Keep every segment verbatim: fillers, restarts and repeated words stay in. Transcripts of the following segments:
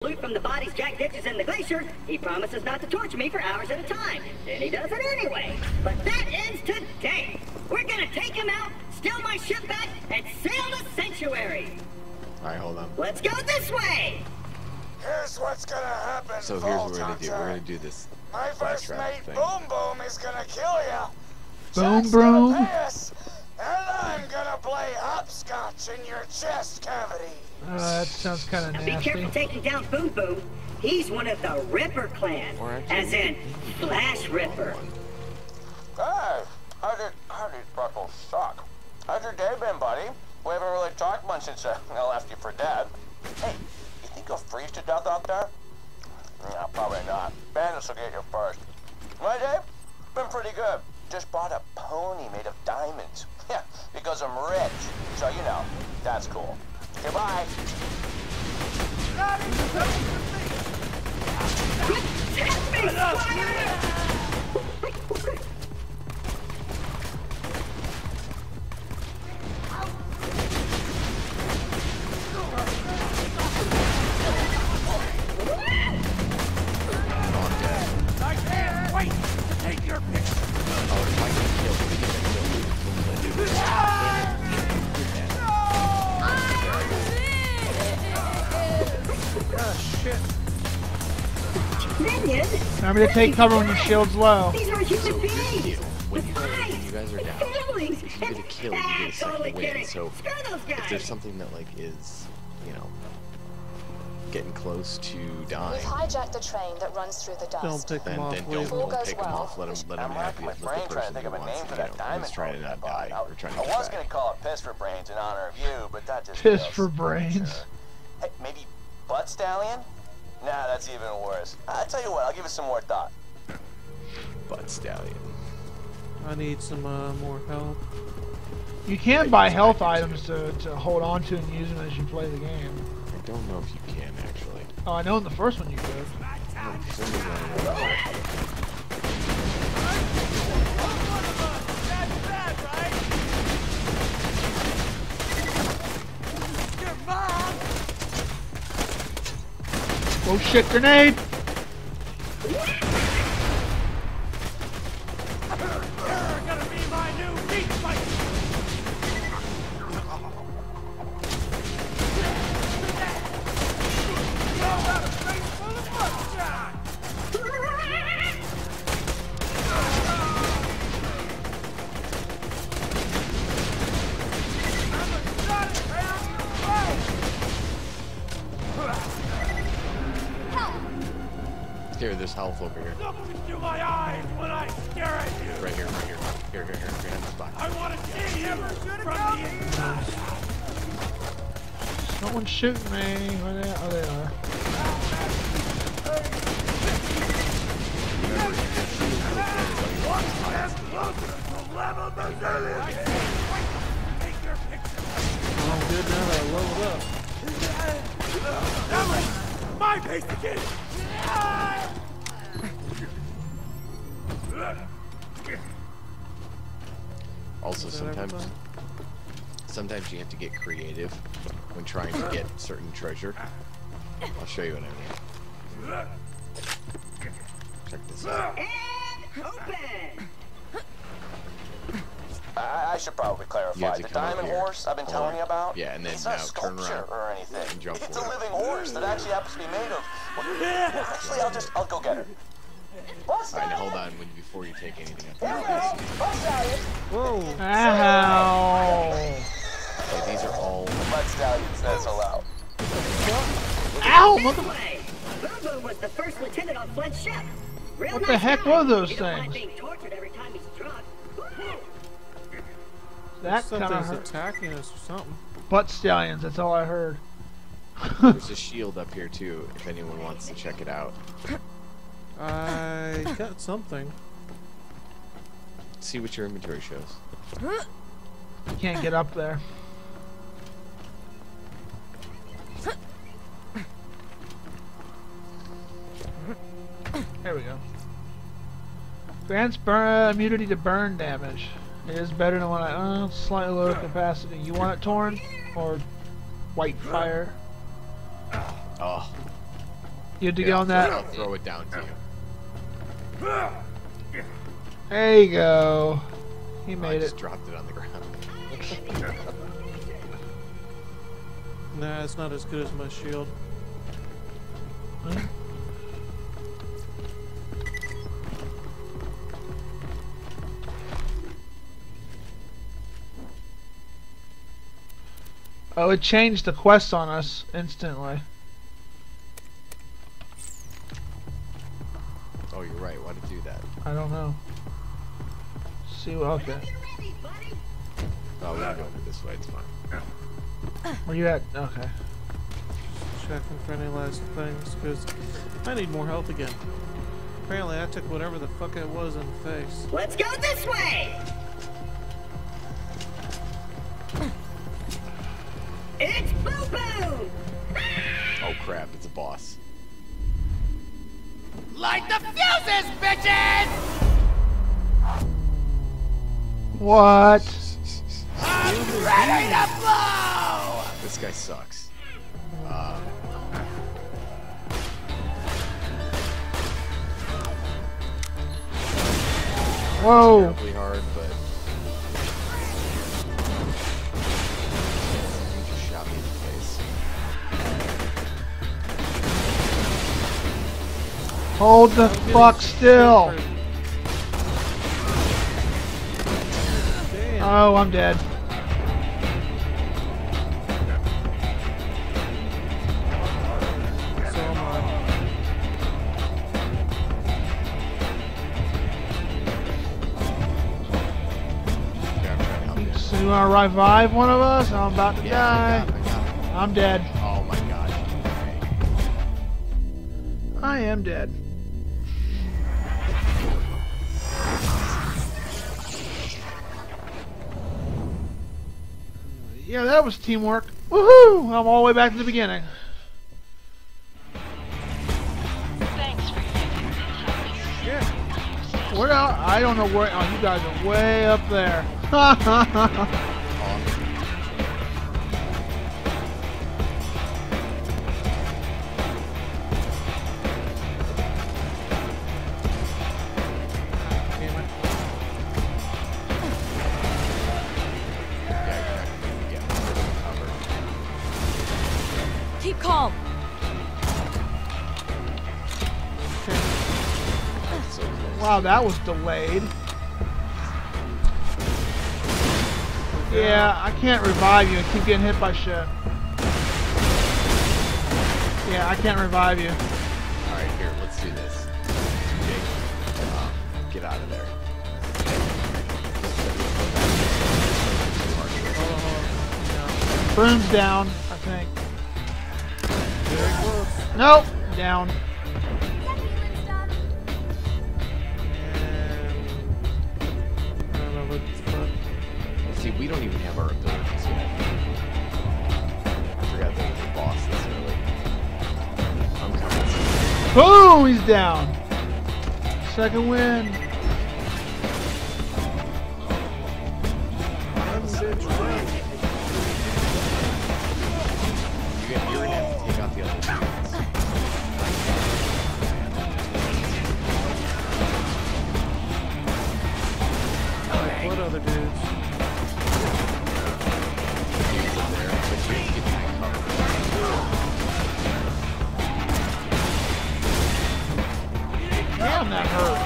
loot from the bodies Jack ditches in the glacier, he promises not to torture me for hours at a time. Then he does it anyway. But that ends today. We're gonna take him out, steal my ship back, and sail the sanctuary. Alright, hold on. Let's go this way! Here's what's gonna happen, So here's what Vault we're gonna do. We're Hunter. gonna do this My flash first trap mate, thing. Boom Boom, is gonna kill ya. Boom Jack's Boom. gonna pay us, and I'm gonna play hopscotch in your chest cavity. Uh, that sounds kind of Be careful nasty. taking down Boom Boom. He's one of the Ripper clan, Or actually, as in Flash Ripper. Hey, how did, how did Buckles suck? How's your day been, buddy? We haven't really talked much since uh, I left you for dead. Hey, you think you'll freeze to death out there? No, probably not. Bandits will get you first. My day? Been pretty good. Just bought a pony made of diamonds. Yeah, because I'm rich. So, you know, that's cool. Goodbye. Take me, Squire! I can't wait to take your picture. Oh, shit. Minion? Remember to take cover when your shield's low. These are human beings! When you, With when eyes! you guys are and down, feelings! if you get a kill, you Ah, get a second totally win. kidding. So Screw those if guys! there's something that like is, you know, getting close to dying, We've hijacked the train that runs through the Don't dust. pick then, them off, then please. don't, All don't goes pick them well. off. Let them, let them I'm happy racking my with the brain trying to person think who of a wants name to, for you that know, diamond who's trying to pony I not bought. die I, or trying to I get was back. gonna call it Piss for Brains in honor of you, but that just Piss feels for brains. premature. Hey, maybe Butt Stallion? Nah, that's even worse. I'll tell you what, I'll give it some more thought. Butt Stallion. I need some uh, more help. You can buy health items to, to hold on to and use them as you play the game. I don't know if you can actually. Oh, I know in the first one you could. Oh, for some reason I don't know. Oh shit, grenade! You're gonna be my new meat fight. Here, there's health over here. Look into my eyes when I stare at you. Right here, right here. Here, here, here. Behind this box. I want to see you from the inside. Someone's shooting me. Where they? Oh, they are. I'm good now that I leveled up. That was my pace again. Also, sometimes, sometimes you have to get creative when trying to get certain treasure. I'll show you what I mean. Check this out. And open! I, I should probably You clarify. have to The come up diamond here. horse I've been Hold telling on. you about, Yeah, and then it's now not a turn sculpture around or anything. and jump It's a forward. living horse that actually happens to be made of... Well, actually, I'll just, I'll go get it. Bust Alright, now Stallion! hold on when before you take anything up. Here we go! Bust Stallion! Whoa. Ow! Okay, these are all. Bust Stallion says hello. Ow! This Mother way! Boom Boom was the first lieutenant on Flint's ship. Real What nice the heck guy. were those You don't mind things? being tortured every time he's drunk. Woohoo! that kind of Something's hurt. attacking us or something. Butt stallions. That's all I heard. There's a shield up here too, if anyone wants to check it out. I got something. See what your inventory shows. You can't get up there. There we go. Grants burn immunity to burn damage. It is better than what I uh, slightly lower capacity. You want it torn or white fire? Oh, You had to Here, get I'll on throw- that. I'll throw it down to you. There you go. He I made just it. dropped it on the ground. Nah, it's not as good as my shield. Oh, it changed the quest on us instantly. Oh, you're right. Why'd it do that? I don't know. See what? Okay. Get ready, buddy. Oh, we can go in this way. It's fine. Where you at? Okay. Checking for any last things, because I need more health again. Apparently I took whatever the fuck it was in the face. Let's go this way. It's Boo Boo. Oh crap! It's a boss. Light the fuses, bitches! What? I'm ready to blow! This guy sucks. Uh, Whoa! terribly hard, but he just shot me in the face. Hold the fuck still! Damn. Oh, I'm dead. So am I. Yeah, I'm trying to help you. So you wanna revive one of us? I'm about to Yeah, I die. got it, I got it. I'm dead. Oh my god. Okay. I am dead. Yeah, that was teamwork. Woohoo! I'm all the way back to the beginning. Thanks for your help. Yeah. Where out? I don't know where. Oh, you guys are way up there. Damn it. Yeah, you're not gonna get covered. Keep calm. So close. Wow, that was delayed. Yeah, I can't revive you. I keep getting hit by shit. Yeah, I can't revive you. Alright, here, let's do this. Jake, um, get out of there. Broom's down, I think. Very close. Nope, down. And I don't know what's the front. See, we don't even have our abilities yet. I forgot there was a boss this early. I'm coming. Boom, he's down. Second win. You're gonna, you're gonna have to take out the other dudes. What other dudes? Dudes in there, but you have to get behind cover. Damn, that hurt.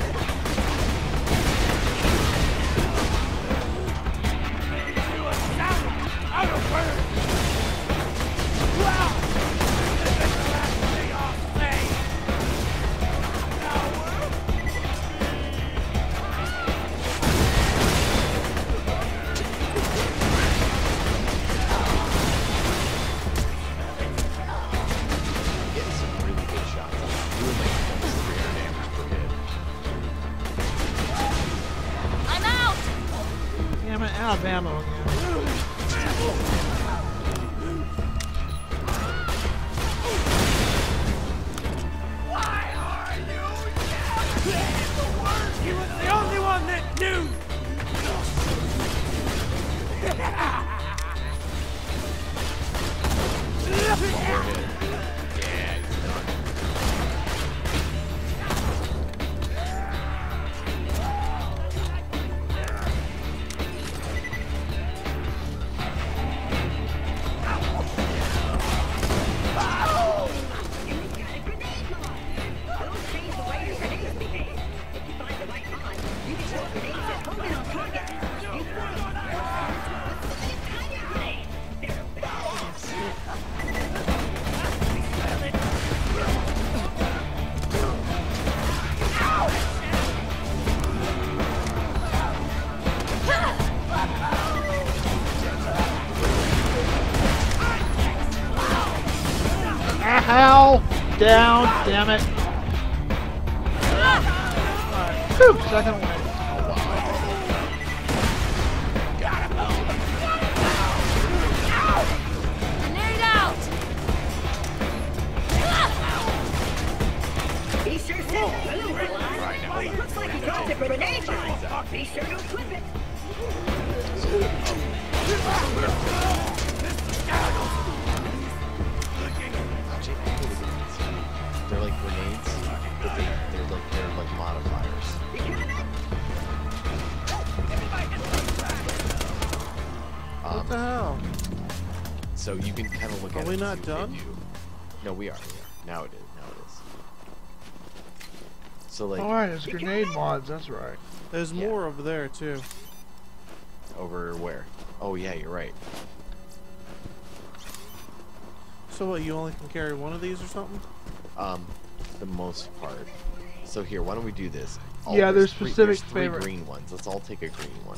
Getting some really good shots. Doing like almost three hundred damage per hit. I'm out. Damn it, out of ammo again. He was the only one that knew! One more hit. Yeah, he's done. down, damn it. Alright, whew, second win. Grenade out! He sure said the blue were alive. Looks like he dropped a grenade bomb. Be sure to equip it. They're like grenades, but they, they're like they're like modifiers. What Um, the hell? so you can kind of look Are at. we it and not see what they done? do. No, we are. We are. Now it is. Now it is. So like Alright, there's grenade mods, that's right. There's Yeah. more over there too. over where? Oh yeah, you're right. So what? You only can carry one of these or something? Um, the most part. So here, why don't we do this? Oh, Yeah, there's three, specific there's three favorite- green ones. Let's all take a green one.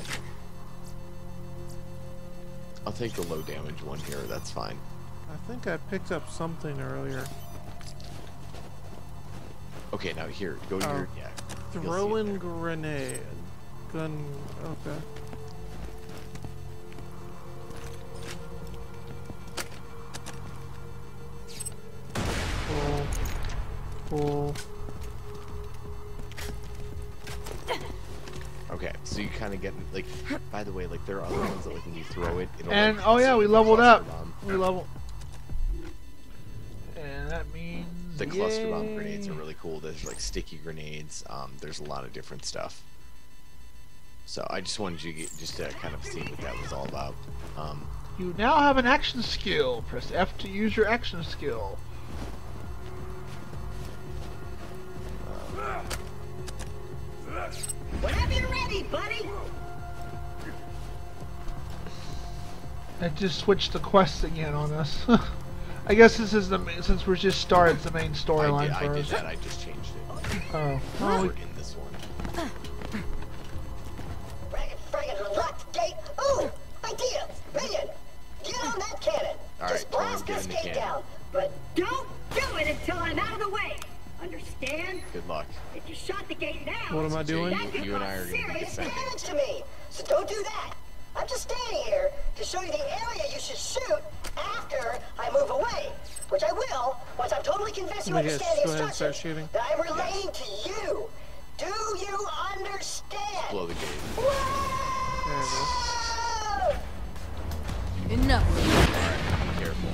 I'll take the low damage one here. That's fine. I think I picked up something earlier. Okay, now here, go to Oh. your yeah. you'll see it Throwing there. grenade. Gun. Okay. Pull. Pull. Okay, so you kind of get like. By the way, like there are other ones that like when you throw it, it'll. And like, oh yeah, we leveled up. cluster bomb. We level. And that means The cluster bomb yay. grenades are really cool. There's like sticky grenades. Um, there's a lot of different stuff. So I just wanted you to get, just to kind of see what that was all about. Um, You now have an action skill. Press F to use your action skill. Whenever you're ready, buddy. It just switched the quests again on us. I guess this is the main, since we're just started, it's the main I storyline did, for I did us. that. I just changed it. Oh, We're well, we, in this one. Friggin' friggin' locked gate. Ooh, idea. Minion, get on that cannon. All Just right, Torn, blast get this in the gate cannon. down. But don't do it until I'm out of the way. Understand? Good luck. If you shot the gate now, What am I doing? that could You and cause I are gonna be serious defending. damage to me. So don't do that. I'm just standing here to show you the area you should shoot after I move away. Which I will once I'm totally convinced you Let me guess, understand the go ahead and start instructions shooting. that I'm relaying to you. Do you understand? Blow the gate. There it is. Whoa! Enough. Be careful.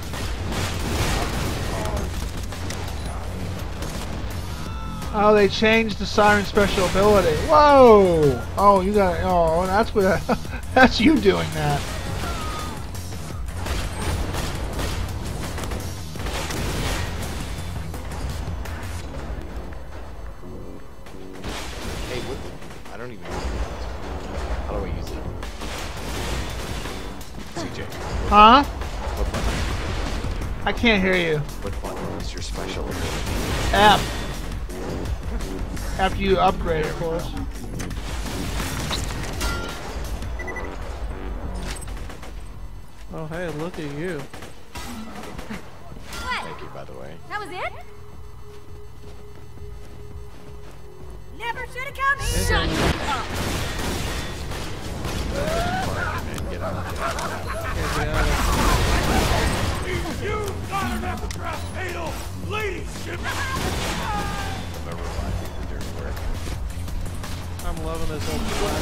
oh, they changed the siren special ability. Whoa! Oh, you got. Oh, that's what. That's you doing that. Hey, what the? I don't even know. How do I use it? C J. Huh? What button? I can't hear you. What button is your special ability? App. After you upgrade, of course. Oh, hey, look at you. What? Thank you, by the way. That was it? Never should have come here. Shut up. Man, get out. Get out. Can't be out of You gotta have to drop fatal leadership. Remember why I did the dirty work. I'm loving this old flash.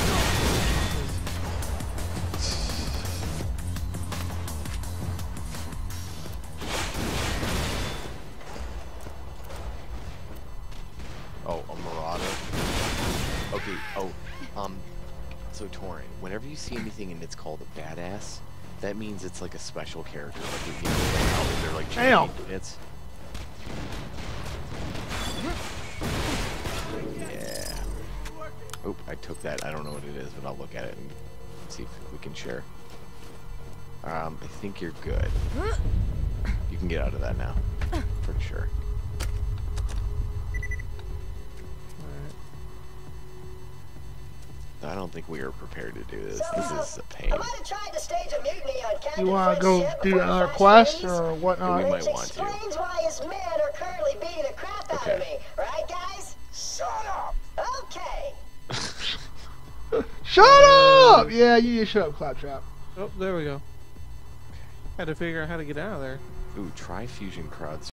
Oh, a marauder. Okay. Oh, um. So Torin, whenever you see anything and it's called a badass, that means it's like a special character. Like you know, like how they're like Damn. champion units. Yeah. Oop, I took that. I don't know what it is, but I'll look at it and see if we can share. Um, I think you're good. You can get out of that now. Pretty sure. I don't think we are prepared to do this. This is a pain. I might have tried to stage a mutiny on Captain You want to Fred's go ship do before another he quest leaves, or whatnot? We might which want to. explains why his men are currently annoying the crap out Okay. of me, right, guys? Shut up! Okay. Shut up! Yeah, you need to shut up, Claptrap. Oh, there we go. Had to figure out how to get out of there. Ooh, try fusion crowd